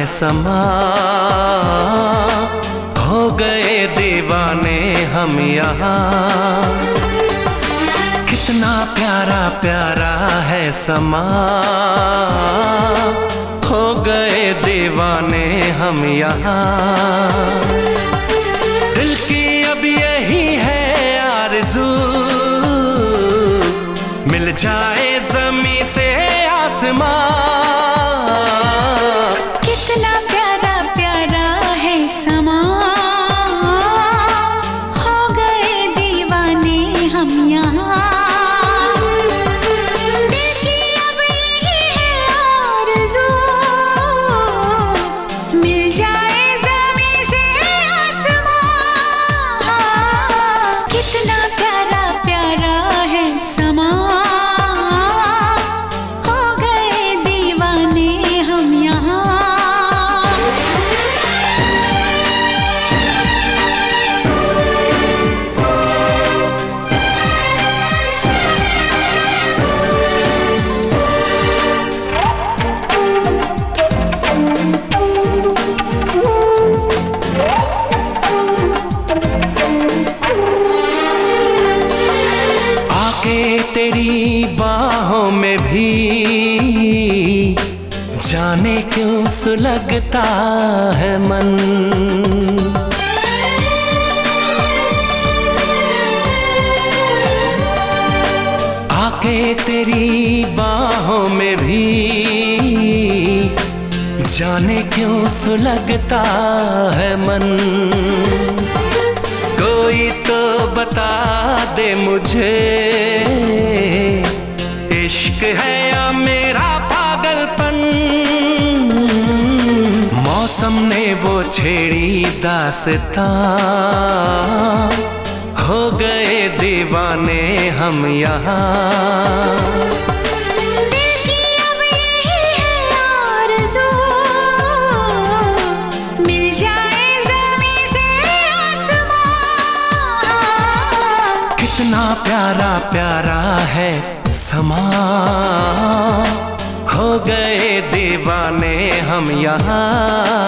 समा, हो गए दीवाने हम यहाँ। कितना प्यारा प्यारा है समा, हो गए दीवाने हम यहाँ। दिल की अब यही है आरज़ू, मिल जाए ज़मीं से आसमां। कितना प्यारा प्यारा है समा, हो गए दीवाने हम यहाँ। दिल की अब यही है आरज़ू, मिल जाए ज़मीं से आसमां। कितना प्यारा प्यारा है समा, हो गए दीवाने हम यहाँ। आके तेरी बाहों में भी जाने क्यों सुलगता है मन। आके तेरी बाहों में भी जाने क्यों सुलगता है मन। कोई तो बता दे मुझे, इश्क है या मेरा पागलपन। मौसम ने वो छेड़ी दास्तां, हो गए दीवाने हम यहाँ। दिल की अब यही है आरज़ू, मिल जाए ज़मीं से आसमां। कितना प्यारा प्यारा है समा, हो गए दीवाने हम यहाँ।